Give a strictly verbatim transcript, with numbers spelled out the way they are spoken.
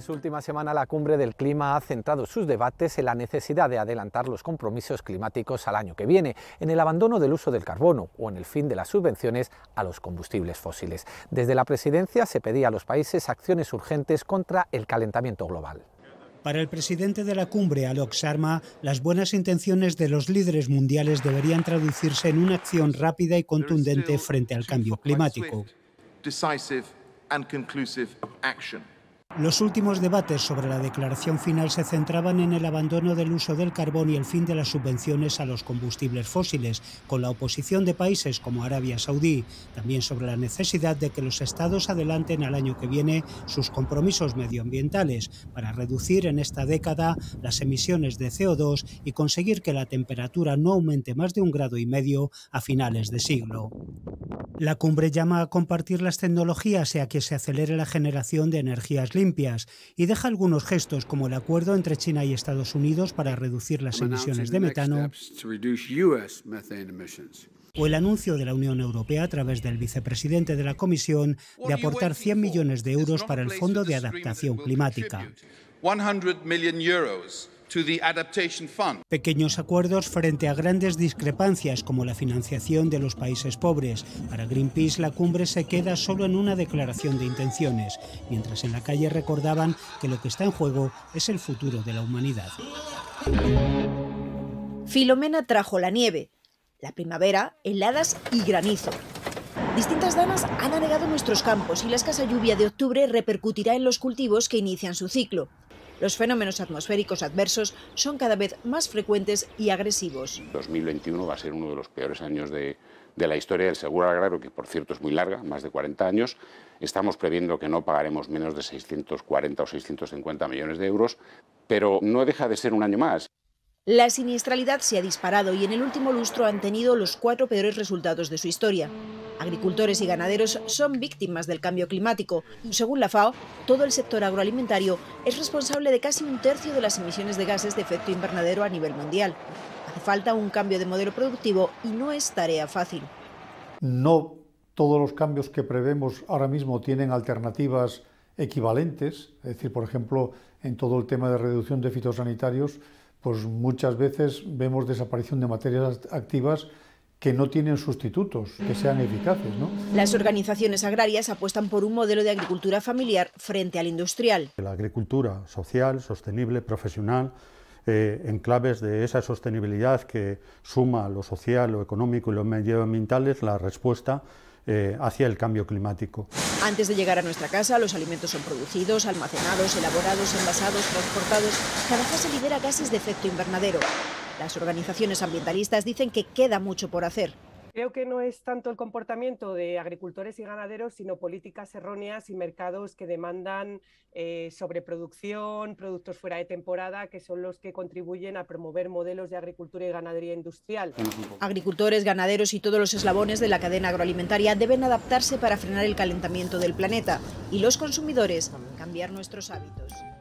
su última semana, la Cumbre del Clima ha centrado sus debates en la necesidad de adelantar los compromisos climáticos al año que viene, en el abandono del uso del carbono o en el fin de las subvenciones a los combustibles fósiles. Desde la presidencia se pedía a los países acciones urgentes contra el calentamiento global. Para el presidente de la cumbre, Alok Sharma, las buenas intenciones de los líderes mundiales deberían traducirse en una acción rápida y contundente frente al cambio climático. Los últimos debates sobre la declaración final se centraban en el abandono del uso del carbón y el fin de las subvenciones a los combustibles fósiles, con la oposición de países como Arabia Saudí. También sobre la necesidad de que los estados adelanten al año que viene sus compromisos medioambientales para reducir en esta década las emisiones de C O dos y conseguir que la temperatura no aumente más de un grado y medio a finales de siglo. La cumbre llama a compartir las tecnologías y a que se acelere la generación de energías limpias y deja algunos gestos como el acuerdo entre China y Estados Unidos para reducir las emisiones de metano o el anuncio de la Unión Europea a través del vicepresidente de la Comisión de aportar cien millones de euros para el Fondo de Adaptación Climática. Pequeños acuerdos frente a grandes discrepancias como la financiación de los países pobres. Para Greenpeace, la cumbre se queda solo en una declaración de intenciones, mientras en la calle recordaban que lo que está en juego es el futuro de la humanidad. Filomena trajo la nieve, la primavera, heladas y granizo. Distintas danas han anegado nuestros campos y la escasa lluvia de octubre repercutirá en los cultivos que inician su ciclo. Los fenómenos atmosféricos adversos son cada vez más frecuentes y agresivos. dos mil veintiuno va a ser uno de los peores años de, de la historia del seguro agrario, que por cierto es muy larga, más de cuarenta años. Estamos previendo que no pagaremos menos de seiscientos cuarenta o seiscientos cincuenta millones de euros, pero no deja de ser un año más. La siniestralidad se ha disparado y en el último lustro han tenido los cuatro peores resultados de su historia. Agricultores y ganaderos son víctimas del cambio climático. Según la FAO, todo el sector agroalimentario es responsable de casi un tercio de las emisiones de gases de efecto invernadero a nivel mundial. Hace falta un cambio de modelo productivo y no es tarea fácil. No todos los cambios que prevemos ahora mismo tienen alternativas equivalentes. Es decir, por ejemplo, en todo el tema de reducción de fitosanitarios, pues muchas veces vemos desaparición de materias activas que no tienen sustitutos, que sean eficaces, ¿no? Las organizaciones agrarias apuestan por un modelo de agricultura familiar frente al industrial. La agricultura social, sostenible, profesional, eh, en claves de esa sostenibilidad que suma lo social, lo económico y lo medioambiental es la respuesta eh, hacia el cambio climático. Antes de llegar a nuestra casa, los alimentos son producidos, almacenados, elaborados, envasados, transportados. Cada fase libera gases de efecto invernadero. Las organizaciones ambientalistas dicen que queda mucho por hacer. Creo que no es tanto el comportamiento de agricultores y ganaderos, sino políticas erróneas y mercados que demandan eh, sobreproducción, productos fuera de temporada, que son los que contribuyen a promover modelos de agricultura y ganadería industrial. Agricultores, ganaderos y todos los eslabones de la cadena agroalimentaria deben adaptarse para frenar el calentamiento del planeta y los consumidores cambiar nuestros hábitos.